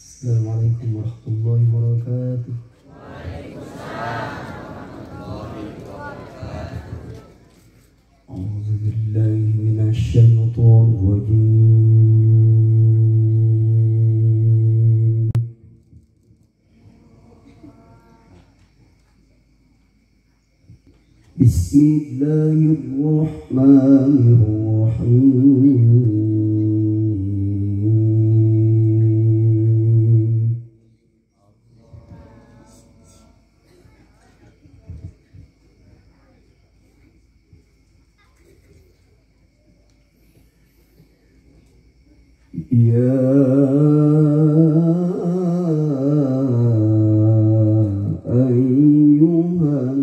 Assalamualaikum warahmatullahi wabarakatuh. A'udzu billahi minasy syaithanir rajim. Bismillahirrahmanirrahim. Ya ayyuhan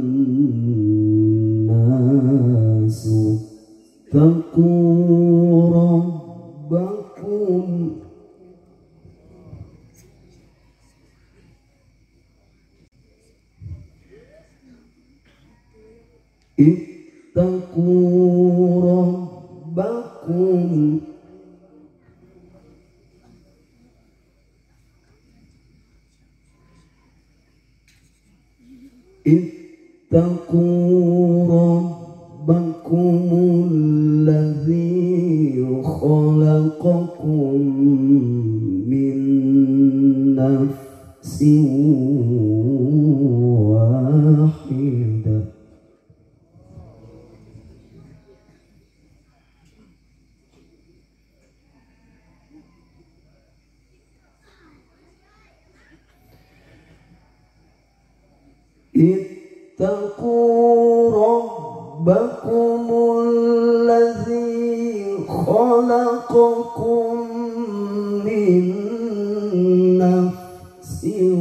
nasu taqu rabbakum ittaqu rabbakum ittaqu rabbakumul ladzi khalaqakum min nafsin wahidah ittaqu rabbakumul ladzi khalaqakum min nafsin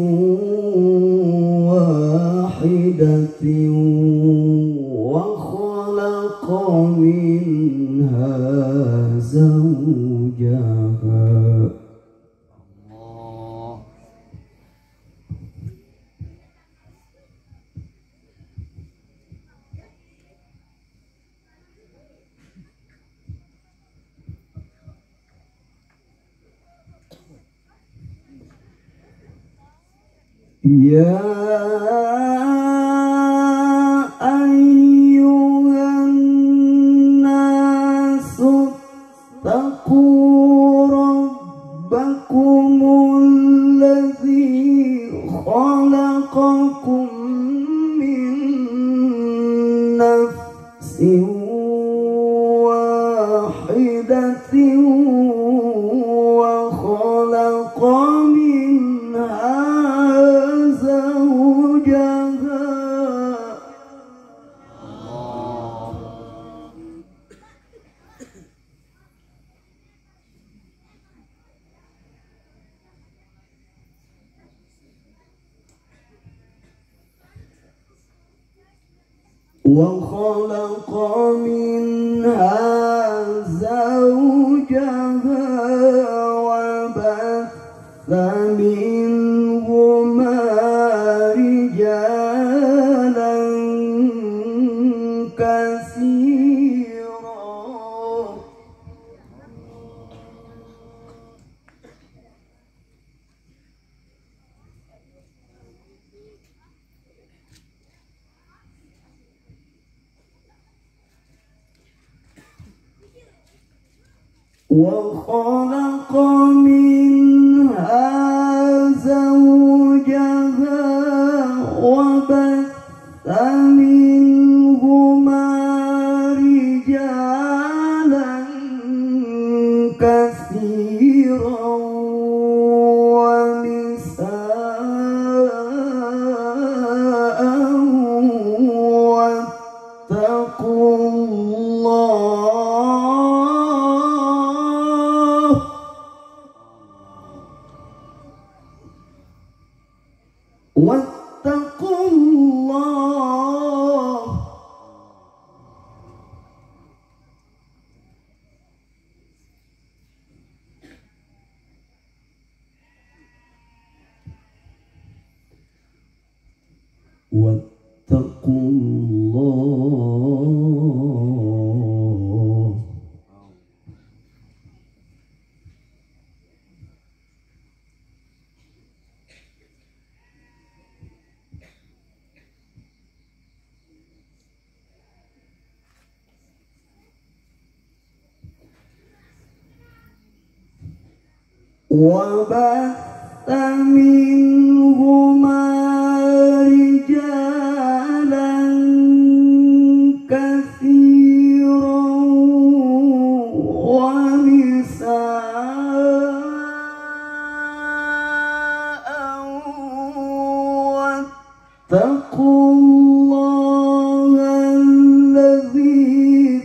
wahidatin wa khalaqa minha zawjaha. Ya ayyuhan nasu taqu rabbakumul ladzi khalaqakum min nafsin wahidatin wa khalaqa minha وخلق منها زوجها وبث منهما رجالا كثيرا وخلق منها زوجها وبث منهما رجالا كثيرا ونساء واتقوا الله واتقوا الله واتقوا الله وبث منهما رجالا كثيرا ونساء واتقوا الله الذي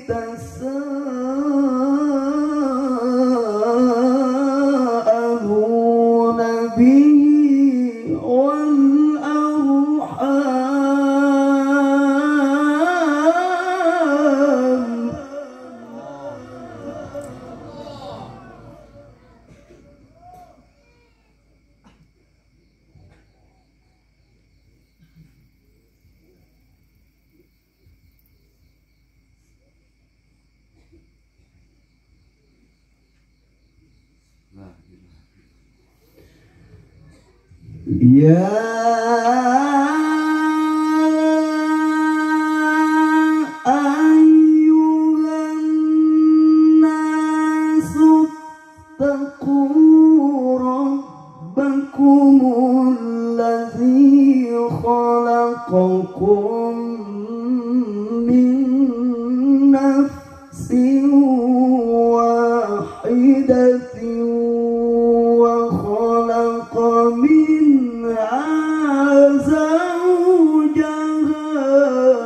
تساءلون به والأرحام يا أيها الناس اتقوا ربكم الذي خلقكم من نفس واحدة وخلق منها زوجها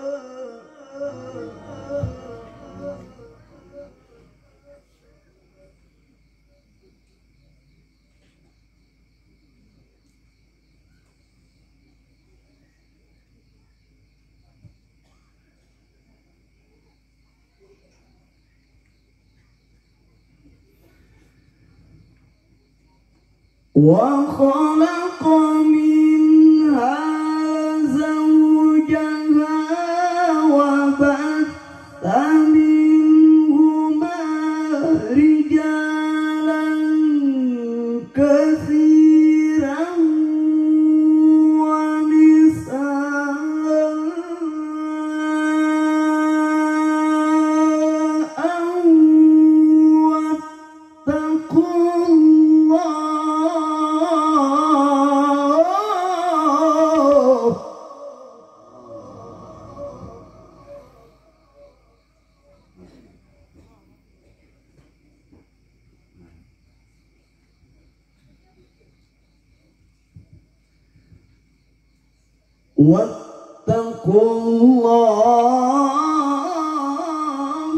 وخلق منها زوجها وبث منهما رجالا كثيرا ونساء واتقوا واتقوا الله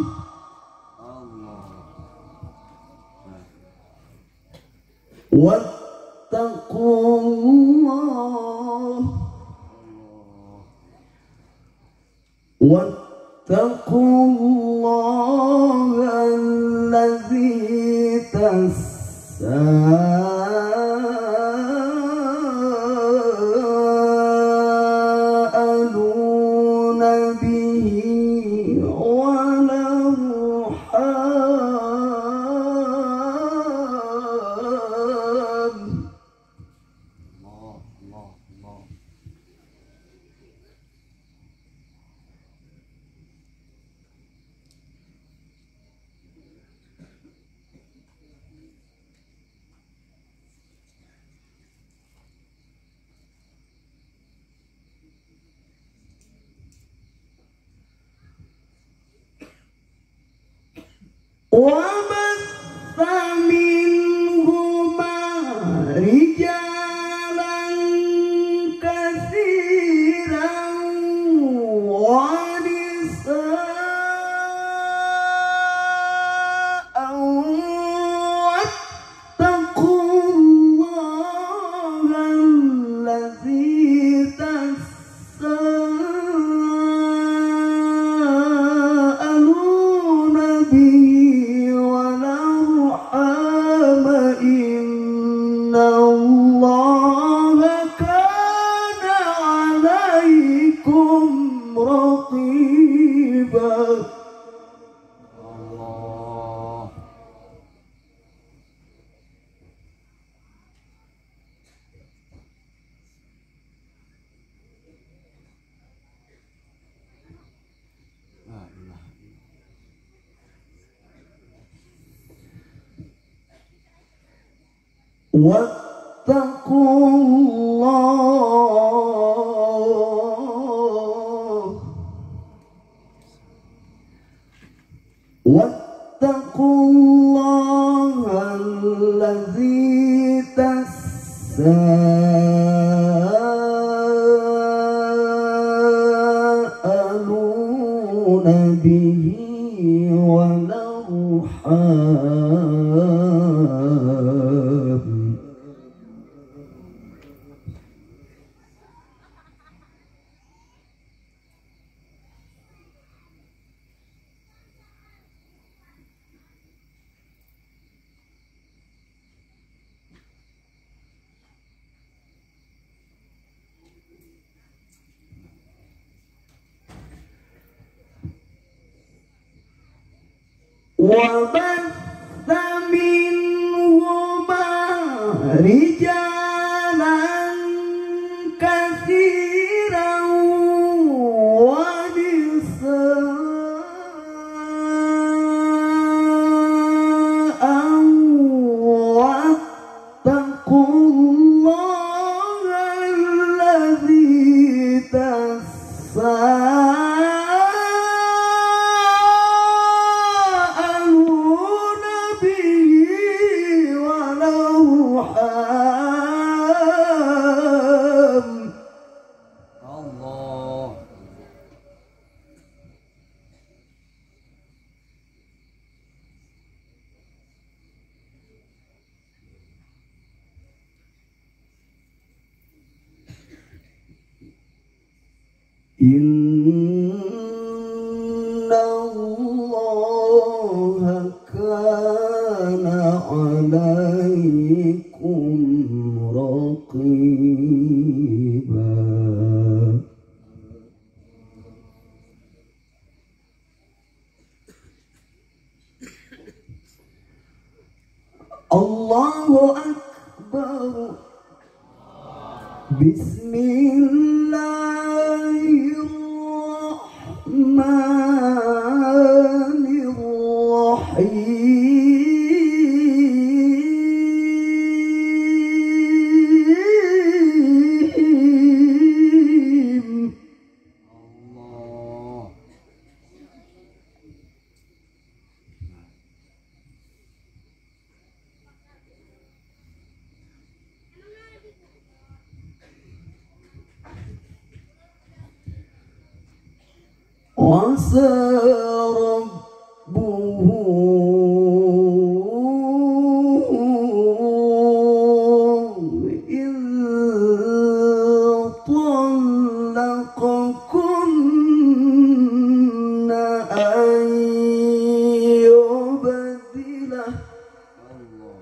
واتقوا الله واتقوا الله الذي تساءلون به والأرحام وبث منهما رجالا كثيرا ونساء واتقوا الله الذي تساءلون به والأرحام إن الله واتقوا الله الذي تساءلون به والأرحام وبث منهما رجالا كثيرا ونساء واتقوا الله الذي تساءلون به والأرحام Allah. إن الله كان عليكم رقيبا الله أكبر بسم الله الرحمن الرحيم Allah. عسى ربه إن طلقكن أن يبدله Allah.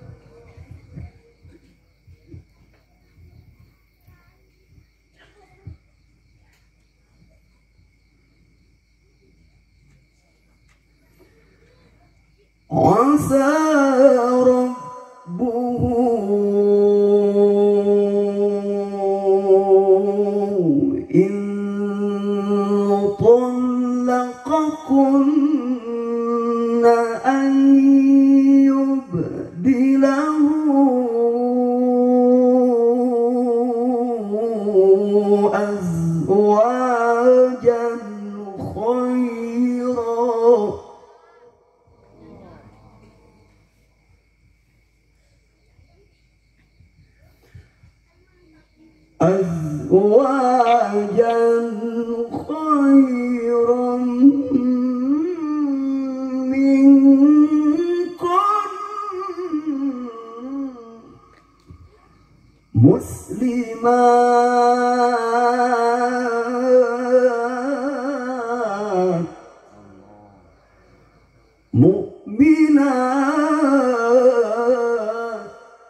عسى ربه إن طلقكن أن يبدله أزواجا خيرا أزواجا خيرا منكم مسلمات مؤمنات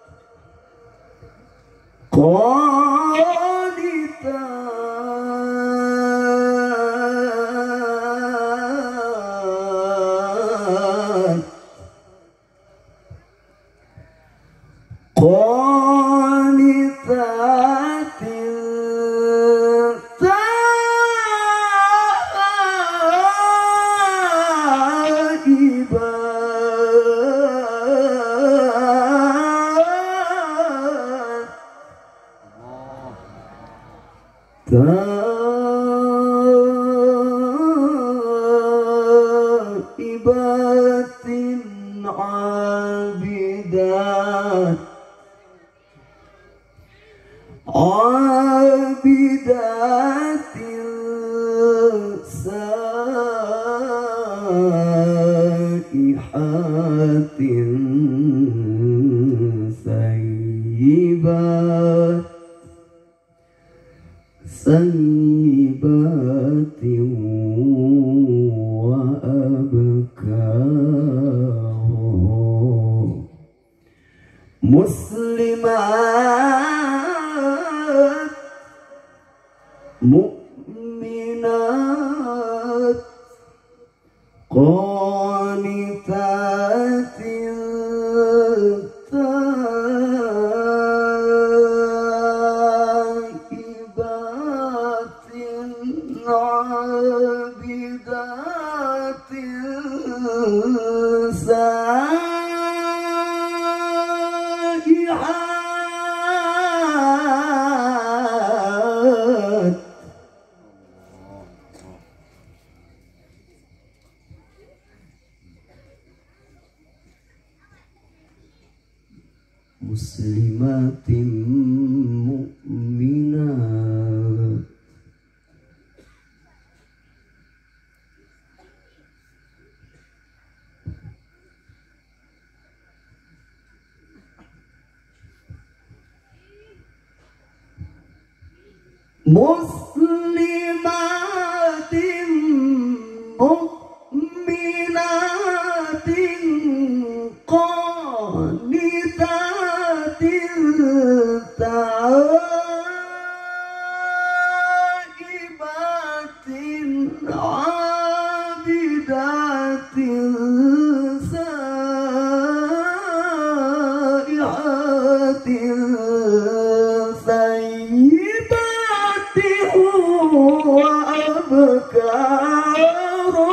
قانتات قانتات taibatin abidat abidatil saihatin sayyibat sayyibatin wa abkar muslimat mu'minat qanitatin taibatin abidatin saihat muslimatin mu'minat muslimatin mu'minatin qanitatin taibatin abidatin saihatin sayyibatin wa abkara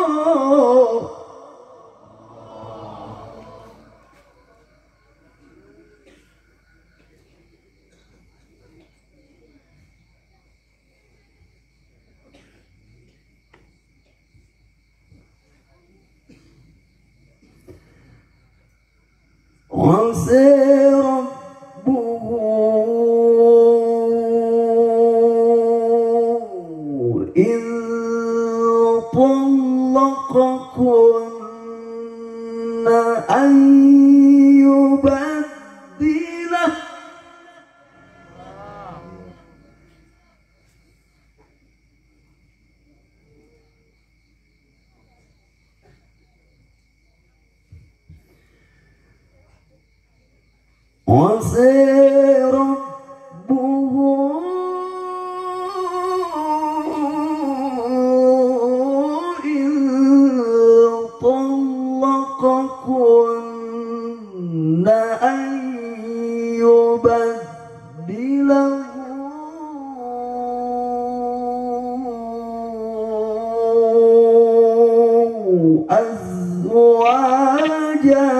وعسى ربه إن طلقكن أن يبدله وعسى ربه إن طلقكن أن يبدله أزواجا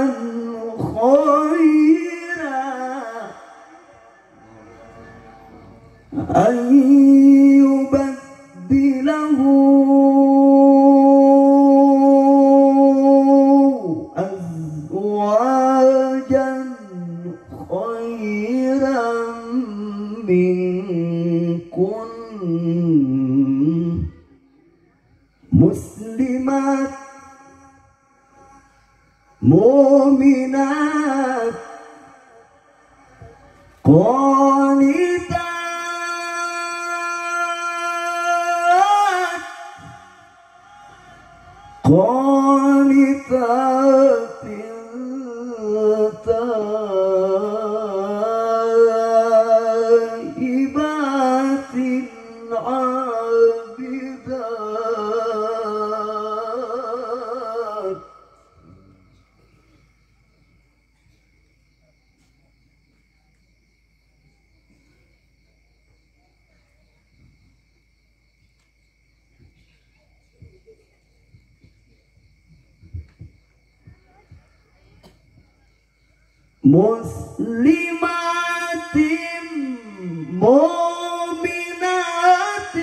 أن يبدله أزواجا خيرا منكن مسلمات مؤمنات قانتات قانتات تائبات عابدات muslimatin mu'minatin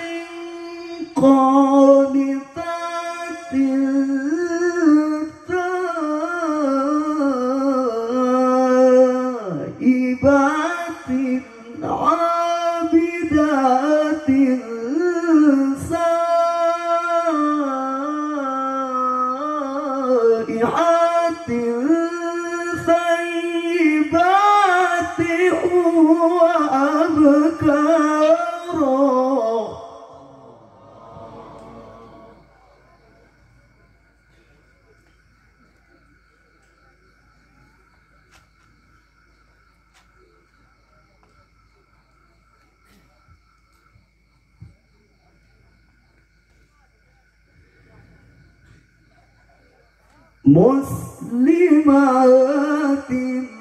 مسلمات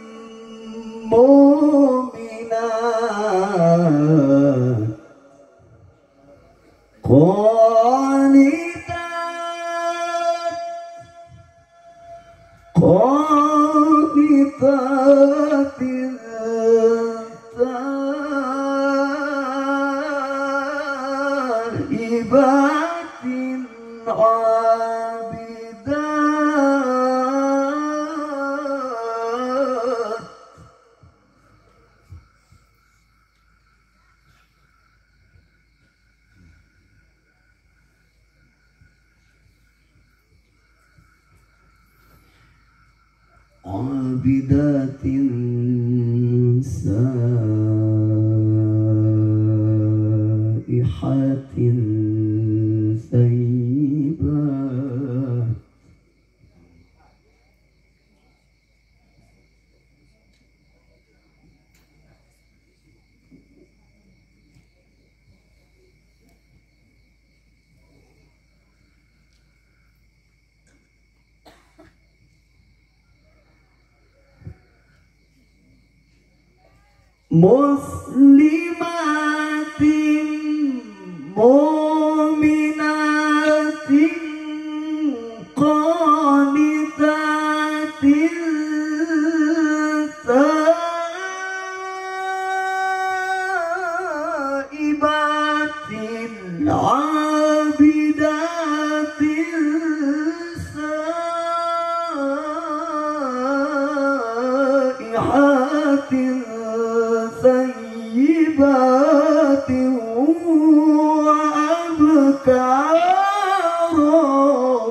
مؤمنات قانتات قانتات تائبات عابدات عابدات سائحات ثيبات مسلمات مؤمنات قانتات تائبات عابدات سائحات ثيبات وأبكارا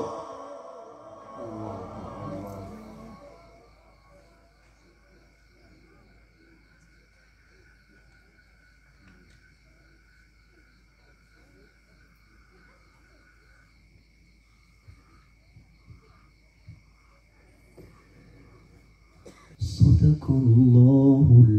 صدق الله